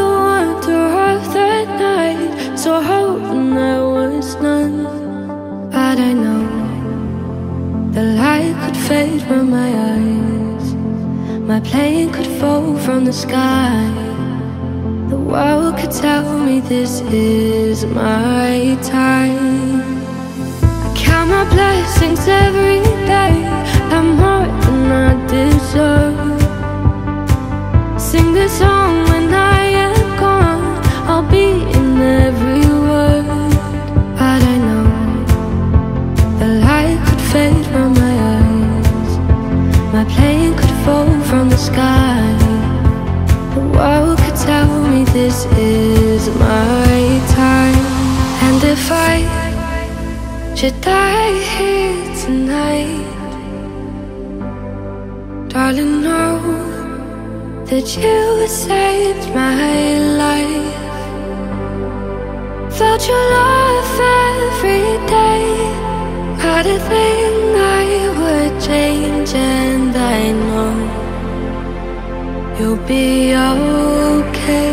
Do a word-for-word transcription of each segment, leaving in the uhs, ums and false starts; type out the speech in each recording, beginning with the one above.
wonder of the night, so hoping there was none. But I know the light could fade from my eyes, my plane could fall from the sky. The world could tell me this is my time. I count my blessings every day, I'm more than I deserve. Sing this song when I am gone, I'll be in every word. But I know the light could fade from my eyes, my plane could fall from the sky. The world could tell me this is my time. And if I should die here tonight, darling, know that you saved my life. Felt your love every day, had a thing I would change, and I know you'll be okay.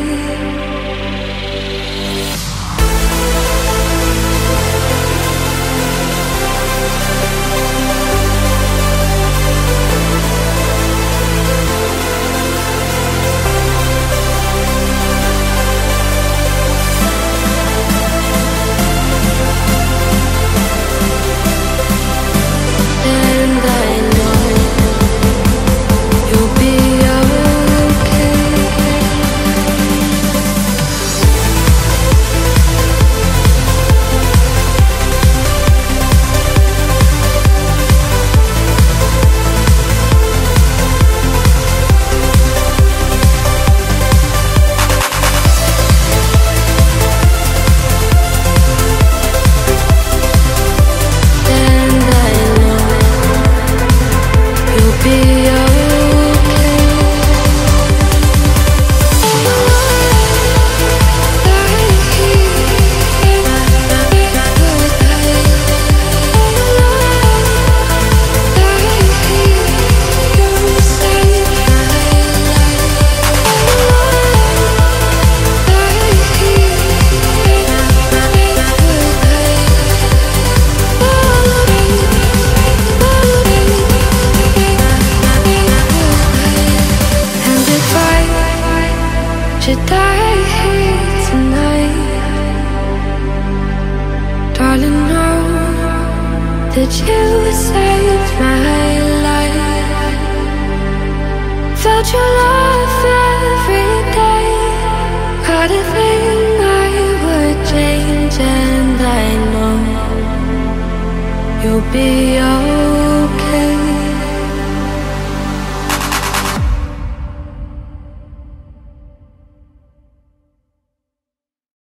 Should die here tonight, darling, know that you saved my life. Felt your love every day, had a thing I would change, and I know you'll be alright.